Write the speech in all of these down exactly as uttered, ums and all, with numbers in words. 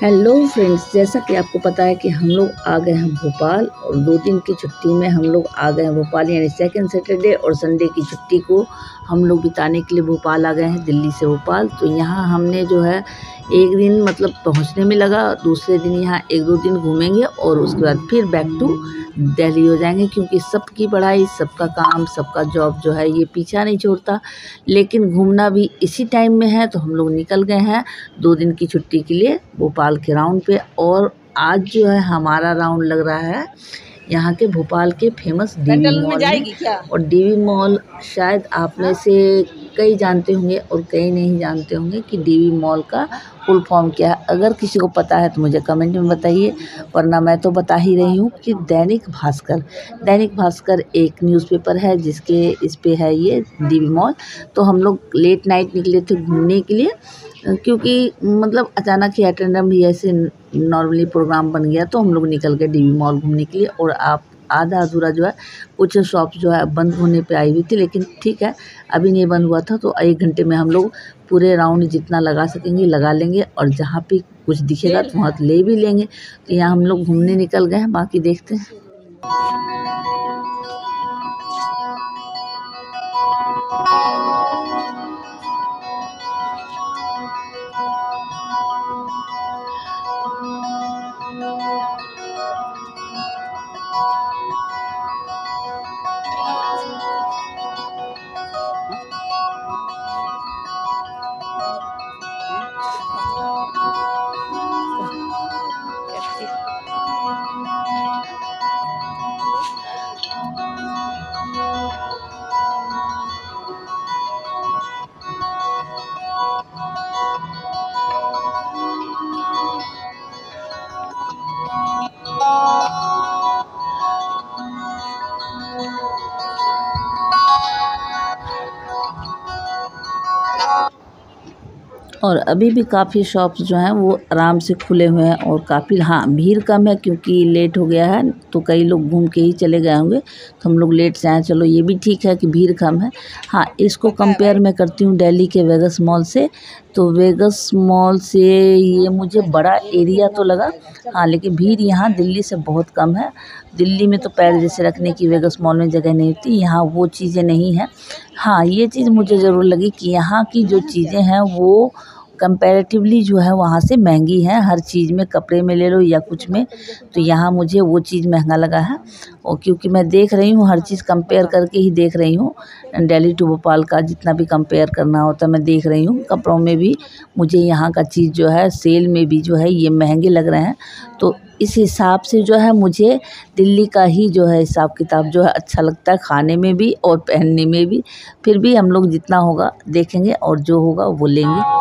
Hello friends, जैसा कि आपको पता है कि हम लोग आ गए हैं भोपाल और दो दिन की छुट्टी में हम लोग आ गए हैं भोपाल, यानी सेकंड सैटरडे और संडे की छुट्टी को हम लोग बिताने के लिए भोपाल आ गए हैं, दिल्ली से भोपाल। तो यहाँ हमने जो है एक दिन मतलब पहुँचने में लगा, दूसरे दिन यहाँ एक दो दिन घूमेंगे और उसके बाद फिर बैक टू दिल्ली हो जाएंगे, क्योंकि सबकी पढ़ाई, सबका काम, सबका जॉब जो है ये पीछा नहीं छोड़ता। लेकिन घूमना भी इसी टाइम में है, तो हम लोग निकल गए हैं दो दिन की छुट्टी के लिए भोपाल के राउंड पे। और आज जो है हमारा राउंड लग रहा है यहाँ के भोपाल के फेमस डीवी मॉल में। क्या? और डीवी मॉल शायद आप में से कई जानते होंगे और कई नहीं जानते होंगे कि डीवी मॉल का फुल फॉर्म क्या है। अगर किसी को पता है तो मुझे कमेंट में बताइए, वरना मैं तो बता ही रही हूँ कि दैनिक भास्कर दैनिक भास्कर एक न्यूज़पेपर है जिसके इस पे है ये डीवी मॉल। तो हम लोग लेट नाइट निकले थे घूमने के लिए, क्योंकि मतलब अचानक ही अटेंडम भी ऐसे नॉर्मली प्रोग्राम बन गया, तो हम लोग निकल गए डीवी मॉल घूमने के लिए। और आप आधा अधूरा जो है कुछ शॉप जो है बंद होने पे आई हुई थी, लेकिन ठीक है अभी नहीं बंद हुआ था, तो एक घंटे में हम लोग पूरे राउंड जितना लगा सकेंगे लगा लेंगे, और जहाँ पे कुछ दिखेगा तो वहाँ ले भी लेंगे। तो यहाँ हम लोग घूमने निकल गए हैं, बाकी देखते हैं। और अभी भी काफ़ी शॉप्स जो हैं वो आराम से खुले हुए हैं और काफ़ी, हाँ भीड़ कम है क्योंकि लेट हो गया है, तो कई लोग घूम के ही चले गए होंगे, तो हम लोग लेट से आए। चलो ये भी ठीक है कि भीड़ कम है। हाँ, इसको कंपेयर मैं करती हूँ दिल्ली के वेगस मॉल से। तो वेगस मॉल से ये मुझे बड़ा एरिया तो लगा, हाँ, लेकिन भीड़ यहाँ दिल्ली से बहुत कम है। दिल्ली में तो पैर जैसे रखने की वेगस मॉल में जगह नहीं होती, यहाँ वो चीज़ें नहीं हैं। हाँ, ये चीज़ मुझे ज़रूर लगी कि यहाँ की जो चीज़ें हैं वो कंपैरेटिवली जो है वहाँ से महंगी हैं, हर चीज़ में, कपड़े में ले लो या कुछ में, तो यहाँ मुझे वो चीज़ महंगा लगा है। और क्योंकि मैं देख रही हूँ हर चीज़ कंपेयर करके ही देख रही हूँ, दिल्ली टू भोपाल का जितना भी कंपेयर करना होता है मैं देख रही हूँ। कपड़ों में भी मुझे यहाँ का चीज़ जो है सेल में भी जो है ये महंगे लग रहे हैं, तो इस हिसाब से जो है मुझे दिल्ली का ही जो है हिसाब किताब जो है अच्छा लगता है, खाने में भी और पहनने में भी। फिर भी हम लोग जितना होगा देखेंगे और जो होगा वो लेंगे।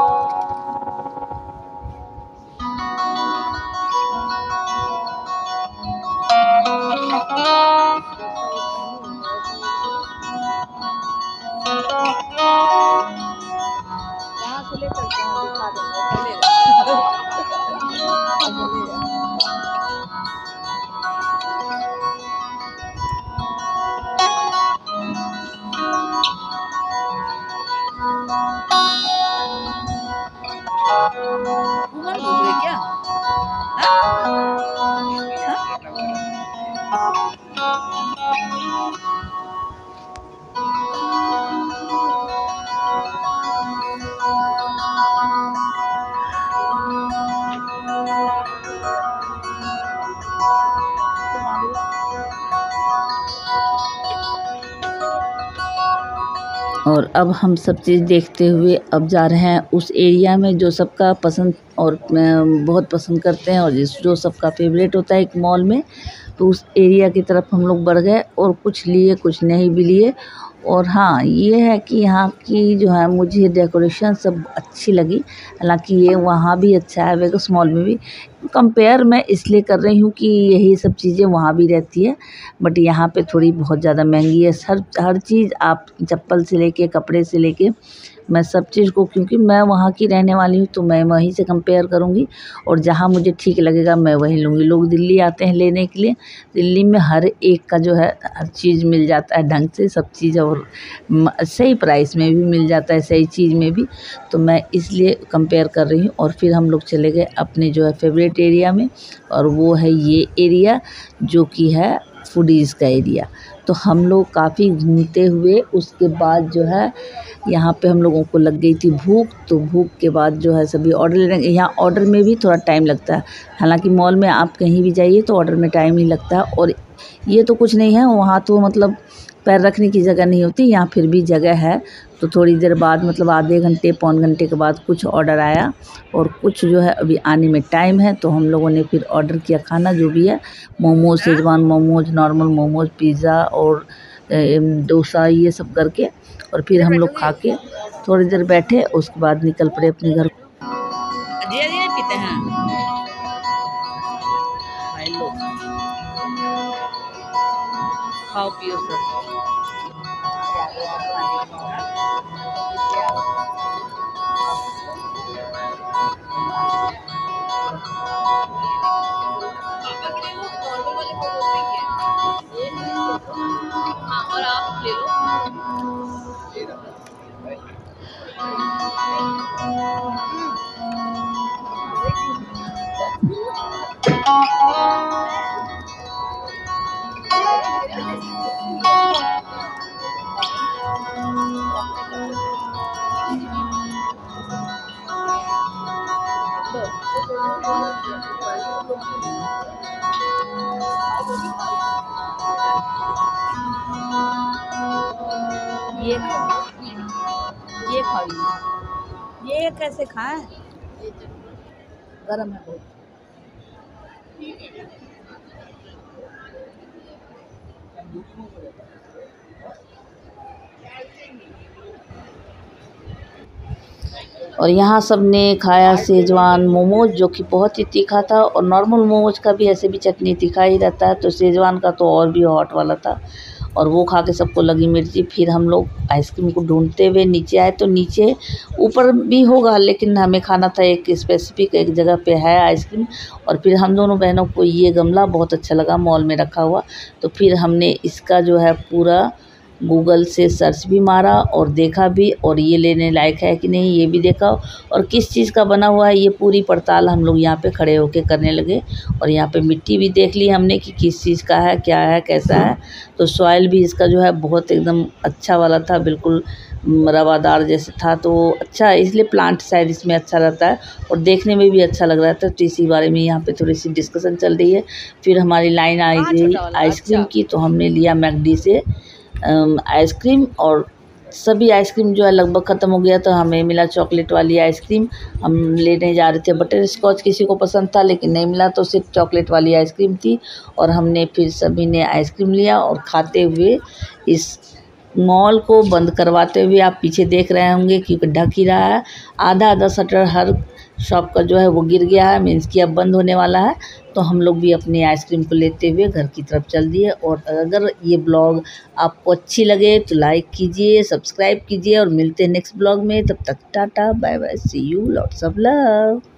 क्या? और अब हम सब चीज़ देखते हुए अब जा रहे हैं उस एरिया में जो सबका पसंद और बहुत पसंद करते हैं, और जिस जो सबका फेवरेट होता है एक मॉल में, तो उस एरिया की तरफ हम लोग बढ़ गए और कुछ लिए कुछ नहीं भी लिए। और हाँ, ये है कि यहाँ की जो है मुझे डेकोरेशन सब अच्छी लगी, हालांकि ये वहाँ भी अच्छा है, वेगस मॉल में भी। कंपेयर मैं इसलिए कर रही हूँ कि यही सब चीज़ें वहाँ भी रहती है, बट यहाँ पे थोड़ी बहुत ज़्यादा महंगी है। हर हर चीज़, आप चप्पल से लेके कपड़े से लेके मैं सब चीज़ को, क्योंकि मैं वहाँ की रहने वाली हूँ तो मैं वहीं से कंपेयर करूँगी और जहाँ मुझे ठीक लगेगा मैं वहीं लूँगी। लोग दिल्ली आते हैं लेने के लिए, दिल्ली में हर एक का जो है हर चीज़ मिल जाता है ढंग से, सब चीज़ और सही प्राइस में भी मिल जाता है, सही चीज़ में भी। तो मैं इसलिए कंपेयर कर रही हूँ। और फिर हम लोग चले गए अपने जो है फेवरेट एरिया में, और वो है ये एरिया जो कि है फूडीज़ का एरिया। तो हम लोग काफ़ी घूमते हुए उसके बाद जो है यहाँ पे हम लोगों को लग गई थी भूख, तो भूख के बाद जो है सभी ऑर्डर लेने। यहाँ ऑर्डर में भी थोड़ा टाइम लगता है, हालांकि मॉल में आप कहीं भी जाइए तो ऑर्डर में टाइम ही लगता है। और ये तो कुछ नहीं है, वहाँ तो मतलब पैर रखने की जगह नहीं होती, यहाँ फिर भी जगह है। तो थोड़ी देर बाद मतलब आधे घंटे पौन घंटे के बाद कुछ ऑर्डर आया और कुछ जो है अभी आने में टाइम है। तो हम लोगों ने फिर ऑर्डर किया खाना जो भी है, momos, Schezwan momos, normal momos, pizza और डोसा, ये सब करके। और फिर हम लोग खा के थोड़ी देर बैठे, उसके बाद निकल पड़े अपने घर। पीते हैं खाओ पियो सब। और आप ले लो। ये ये खाइए, ये कैसे खाएं, गरम है बहुत। और यहाँ सब ने खाया शेजवान मोमोज, जो कि बहुत ही तीखा था, और नॉर्मल मोमोज का भी ऐसे भी चटनी तीखा ही रहता है, तो शेजवान का तो और भी हॉट वाला था। और वो खा के सबको लगी मिर्ची। फिर हम लोग आइसक्रीम को ढूंढते हुए नीचे आए, तो नीचे ऊपर भी होगा लेकिन हमें खाना था एक स्पेसिफिक एक जगह पे है आइसक्रीम। और फिर हम दोनों बहनों को ये गमला बहुत अच्छा लगा मॉल में रखा हुआ, तो फिर हमने इसका जो है पूरा गूगल से सर्च भी मारा और देखा भी, और ये लेने लायक है कि नहीं ये भी देखा, और किस चीज़ का बना हुआ है ये पूरी पड़ताल हम लोग यहाँ पे खड़े होके करने लगे। और यहाँ पे मिट्टी भी देख ली हमने कि किस चीज़ का है, क्या है, कैसा है। तो सॉइल भी इसका जो है बहुत एकदम अच्छा वाला था, बिल्कुल रवादार जैसे था, तो अच्छा, इसलिए प्लांट शायद इसमें अच्छा रहता है और देखने में भी अच्छा लग रहा था। तो इसी बारे में यहाँ पे थोड़ी सी डिस्कशन चल रही है। फिर हमारी लाइन आई गई आइसक्रीम की, तो हमने लिया मैकडी से आइसक्रीम, और सभी आइसक्रीम जो है लगभग ख़त्म हो गया, तो हमें मिला चॉकलेट वाली आइसक्रीम। हम लेने जा रहे थे बटर स्कॉच, किसी को पसंद था लेकिन नहीं मिला, तो सिर्फ चॉकलेट वाली आइसक्रीम थी। और हमने फिर सभी ने आइसक्रीम लिया और खाते हुए इस मॉल को बंद करवाते हुए, आप पीछे देख रहे होंगे क्योंकि ढक ही रहा है, आधा आधा शटर हर शॉप का जो है वो गिर गया है, मीन्स कि अब बंद होने वाला है। तो हम लोग भी अपनी आइसक्रीम को लेते हुए घर की तरफ चल दिए। और अगर ये ब्लॉग आपको अच्छी लगे तो लाइक कीजिए, सब्सक्राइब कीजिए, और मिलते हैं नेक्स्ट ब्लॉग में। तब तक tata bye bye, see you, lots of love.